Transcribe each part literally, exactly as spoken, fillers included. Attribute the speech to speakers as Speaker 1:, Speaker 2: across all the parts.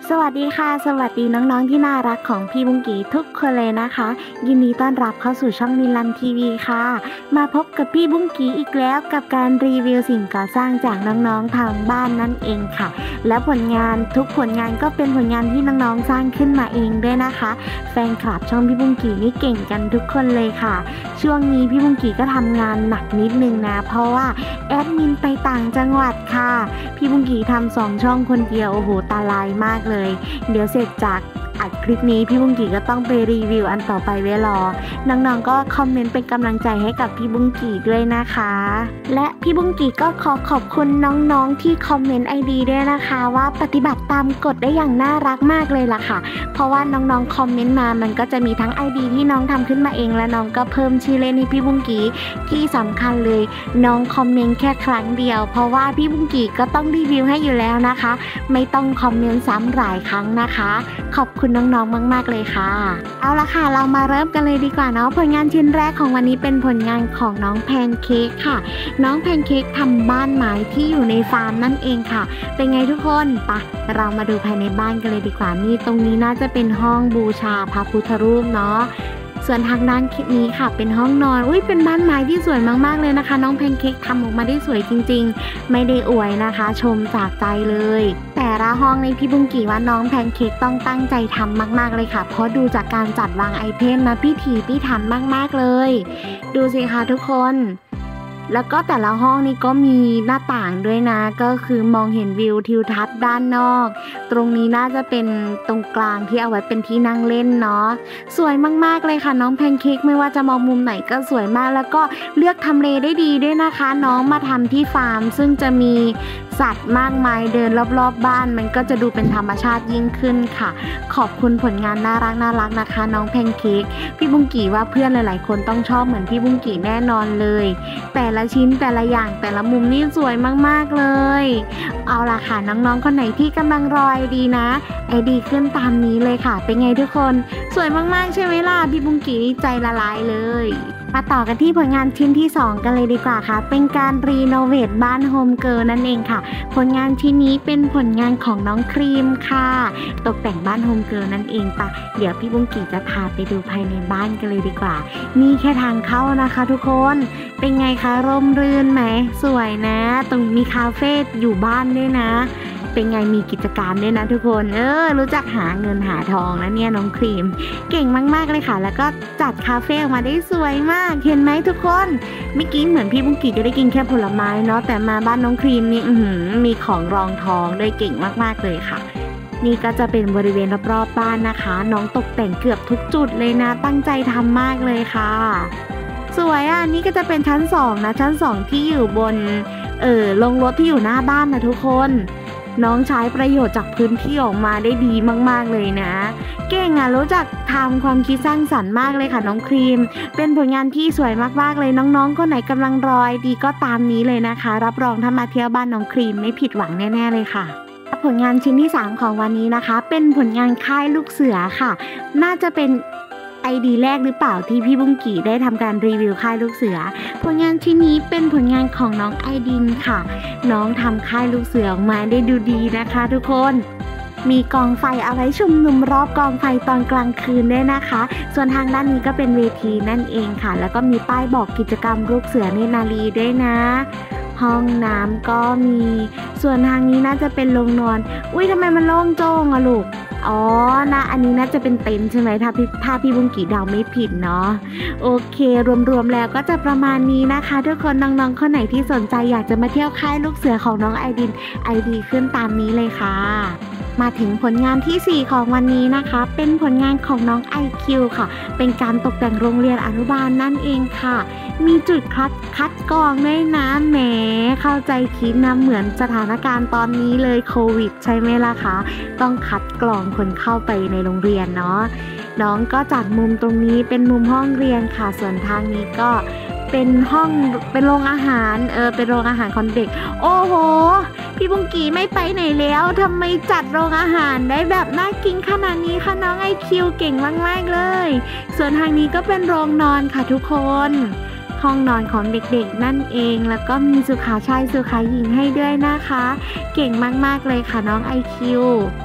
Speaker 1: สวัสดีค่ะสวัสดีน้องๆที่น่ารักของพี่บุ้งกี่ทุกคนเลยนะคะยินดีต้อนรับเข้าสู่ช่องนิลันทีวีค่ะมาพบกับพี่บุ้งกี่อีกแล้วกับการรีวิวสิ่งก่อสร้างจากน้องๆทางบ้านนั่นเองค่ะและผลงานทุกผลงานก็เป็นผลงานที่น้องๆสร้างขึ้นมาเองด้วยนะคะแฟนคลับช่องพี่บุ้งกี่นี่เก่งกันทุกคนเลยค่ะช่วงนี้พี่บุ้งกี่ก็ทำงานหนักนิดนึงนะเพราะว่าแอดมินไปต่างจังหวัดค่ะพี่บุ้งกี่ทำสองช่องคนเดียวโอ้โหตาลายมากเลยเดี๋ยวเสร็จจากอัดคลิปนี้พี่บุ้งกี่ก็ต้องไปรีวิวอันต่อไปไว้รอน้องๆก็คอมเมนต์เป็นกำลังใจให้กับพี่บุ้งกี่ด้วยนะคะและพี่บุ้งกี่ก็ขอขอบคุณน้องๆที่คอมเมนต์ไอดีด้วยนะคะว่าปฏิบัติตามกฎได้อย่างน่ารักมากเลยล่ะค่ะเพราะว่าน้องๆคอมเมนต์มามันก็จะมีทั้ง ไอ ดี ที่น้องทำขึ้นมาเองและน้องก็เพิ่มชื่อเล่นให้พี่บุ้งกี่ที่สำคัญเลยน้องคอมเมนต์แค่ครั้งเดียวเพราะว่าพี่บุ้งกี่ก็ต้องรีวิวให้อยู่แล้วนะคะไม่ต้องคอมเมนต์ซ้ำหลายครั้งนะคะขอบคุณน้องๆมากๆเลยค่ะเอาละค่ะเรามาเริ่มกันเลยดีกว่าเนาะผลงานชิ้นแรกของวันนี้เป็นผลงานของน้องแพนเค้กค่ะน้องแพนเค้กทำบ้านไม้ที่อยู่ในฟาร์มนั่นเองค่ะเป็นไงทุกคนปะเรามาดูภายในบ้านกันเลยดีกว่านี่ตรงนี้น่าจะเป็นห้องบูชาพระพุทธรูปเนาะส่วนทางด้านนี้ค่ะเป็นห้องนอนอุ้ยเป็นบ้านไม้ที่สวยมากๆเลยนะคะน้องแพนเค้กทำออกมาได้สวยจริงๆไม่ได้อวยนะคะชมจากใจเลยแต่ละห้องในพี่บุ้งกี่ว่าน้องแพนเค้กต้องตั้งใจทำมากๆเลยค่ะเพราะดูจากการจัดวางไอเทมนะพี่ถีพี่ถันมากๆเลยดูสิคะทุกคนแล้วก็แต่ละห้องนี้ก็มีหน้าต่างด้วยนะก็คือมองเห็นวิวทิวทัศน์ด้านนอกตรงนี้น่าจะเป็นตรงกลางที่เอาไว้เป็นที่นั่งเล่นเนาะสวยมากๆเลยค่ะน้องแพนเค้กไม่ว่าจะมองมุมไหนก็สวยมากแล้วก็เลือกทำเลได้ดีด้วยนะคะน้องมาทำที่ฟาร์มซึ่งจะมีสัตว์มากมายเดินรอบๆ บ, บ้านมันก็จะดูเป็นธรรมชาติยิ่งขึ้นค่ะขอบคุณผลงานน่ารักน่ารักนะคะน้องแพนเค้กพี่บุ้งกี่ว่าเพื่อนหลายๆคนต้องชอบเหมือนพี่บุ้งกี่แน่นอนเลยแต่ละชิ้นแต่ละอย่างแต่ละมุมนี่สวยมากๆเลยเอาล่ะค่ะน้องๆคนไหนที่กำลังรอไอดีนะไอดีขึ้นตามนี้เลยค่ะเป็นไงทุกคนสวยมากๆใช่ไหมล่ะพี่บุ้งกี่ใจละลายเลยมาต่อกันที่ผลงานชิ้นที่สองกันเลยดีกว่าค่ะเป็นการรีโนเวทบ้านโฮมเกิร์ลนั่นเองค่ะผลงานชิ้นนี้เป็นผลงานของน้องครีมค่ะตกแต่งบ้านโฮมเกิร์ลนั่นเองปะเดี๋ยวพี่บุ้งกี่จะพาไปดูภายในบ้านกันเลยดีกว่านี่แค่ทางเข้านะคะทุกคนเป็นไงคะร่มรื่นไหมสวยนะตรงมีคาเฟ่อยู่บ้านด้วยนะเป็นไงมีกิจการด้วยนะทุกคนเออรู้จักหาเงินหาทองนะเนี่ยน้องครีมเก่งมากๆเลยค่ะแล้วก็จัดคาเฟ่ออกมาได้สวยมากเห็นไหมทุกคนเมื่อกี้เหมือนพี่บุ้งกี่จะได้กินแค่ผลไม้เนาะแต่มาบ้านน้องครีมนี่มีของรองท้องด้วยเก่งมากๆเลยค่ะนี่ก็จะเป็นบริเวณรอบๆบ้านนะคะน้องตกแต่งเกือบทุกจุดเลยนะตั้งใจทำมากเลยค่ะสวยอ่ะนี่ก็จะเป็นชั้นสองนะชั้นสองที่อยู่บนเออลงรถที่อยู่หน้าบ้านนะทุกคนน้องใช้ประโยชน์จากพื้นที่ออกมาได้ดีมากๆเลยนะเก่งอ่ะรู้จักทำความคิดสร้างสรรค์มากเลยค่ะน้องครีมเป็นผลงานที่สวยมากๆเลยน้องๆคนไหนกำลังรอดีก็ตามนี้เลยนะคะรับรองถ้ามาเที่ยวบ้านน้องครีมไม่ผิดหวังแน่ๆเลยค่ะผลงานชิ้นที่สามของวันนี้นะคะเป็นผลงานค่ายลูกเสือค่ะน่าจะเป็นไอดีแรกหรือเปล่าที่พี่บุ้งกี่ได้ทำการรีวิวค่ายลูกเสือผลงานชิ้นนี้เป็นผลงานของน้องไอดินค่ะน้องทำค่ายลูกเสือออกมาได้ดูดีนะคะทุกคนมีกองไฟเอาไว้ชุมนุมรอบกองไฟตอนกลางคืนด้วยนะคะส่วนทางด้านนี้ก็เป็นเวทีนั่นเองค่ะแล้วก็มีป้ายบอกกิจกรรมลูกเสือเนตรนารีด้วยนะห้องน้ำก็มีส่วนทางนี้น่าจะเป็นโรงนอนอุ้ยทำไมมันโล่งโจ้งอะลูกอ๋อนะอันนี้น่าจะเป็นเต็นท์ใช่ไหมถ้าพี่ถ้าพี่บุ้งกี่เดาไม่ผิดเนาะโอเครวมๆแล้วก็จะประมาณนี้นะคะทุกคนน้องๆคนไหนที่สนใจอยากจะมาเที่ยวค่ายลูกเสือของน้องไอดินไอดีขึ้นตามนี้เลยค่ะมาถึงผลงานที่สี่ของวันนี้นะคะเป็นผลงานของน้อง ไอ คิว ค่ะเป็นการตกแต่งโรงเรียนอนุบาลนั่นเองค่ะมีจุดคัดคัดกรองด้วยนะแหมเข้าใจคิดนะเหมือนสถานการณ์ตอนนี้เลยโควิดใช่ไหมล่ะคะต้องคัดกรองคนเข้าไปในโรงเรียนเนาะน้องก็จัดมุมตรงนี้เป็นมุมห้องเรียนค่ะส่วนทางนี้ก็เป็นห้องเป็นโรงอาหารเออเป็นโรงอาหารของเด็กโอ้โหพี่บุ้งกี่ไม่ไปไหนแล้วทำไมจัดโรงอาหารได้แบบน่ากินขนาดนี้คะน้องไอคิวเก่งมากๆเลยส่วนทางนี้ก็เป็นโรงนอนค่ะทุกคนห้องนอนของเด็กๆนั่นเองแล้วก็มีสุขาชายสุขาหญิงให้ด้วยนะคะเก่งมากๆเลยค่ะน้องไอคิว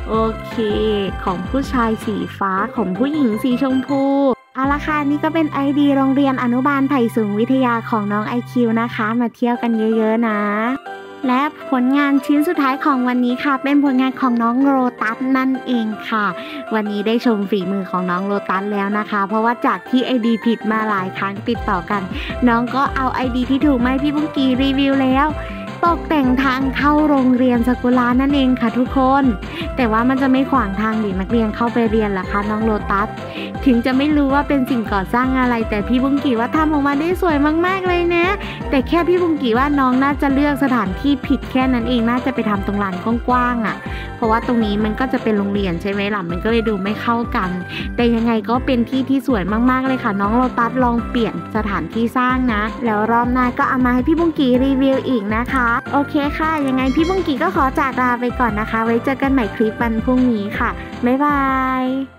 Speaker 1: โอเค ของผู้ชายสีฟ้าของผู้หญิงสีชมพูเอาละค่ะนี่ก็เป็น ไอ ดี โรงเรียนอนุบาลไผ่สูงวิทยาของน้อง ไอ คิว นะคะ มาเที่ยวกันเยอะๆนะ และผลงานชิ้นสุดท้ายของวันนี้ค่ะ เป็นผลงานของน้องโรตัสนั่นเองค่ะ วันนี้ได้ชมฝีมือของน้องโรตัสแล้วนะคะ เพราะว่าจากที่ ไอ ดี ผิดมาหลายครั้งติดต่อกัน น้องก็เอา ไอ ดี ที่ถูกมาให้พี่บุ้งกีรีวิวแล้วตกแต่งทางเข้าโรงเรียนสกุลานั่นเองค่ะทุกคน แต่ว่ามันจะไม่ขวางทางเด็กนักเรียนเข้าไปเรียนล่ะคะน้องโลตัสถึงจะไม่รู้ว่าเป็นสิ่งก่อสร้างอะไร แต่พี่บุ้งกีว่าทำออกมาได้สวยมากๆเลยนะแต่แค่พี่บุ้งกีว่าน้องน่าจะเลือกสถานที่ผิดแค่นั้นเองน่าจะไปทำตรงลานกว้างๆอ่ะเพราะว่าตรงนี้มันก็จะเป็นโรงเรียนใช่ไหมล่ะมันก็เลยดูไม่เข้ากัน แต่ยังไงก็เป็นที่ที่สวยมากๆเลยค่ะน้องโลตัสลองเปลี่ยนสถานที่สร้างนะแล้วรอบหน้าก็เอามาให้พี่บุ้งกีรีวิวอีกนะคะโอเคค่ะยังไงพี่บุ้งกีก็ขอจากลาไปก่อนนะคะไว้เจอกันใหม่คลิปวันพรุ่งนี้ค่ะบ๊ายบาย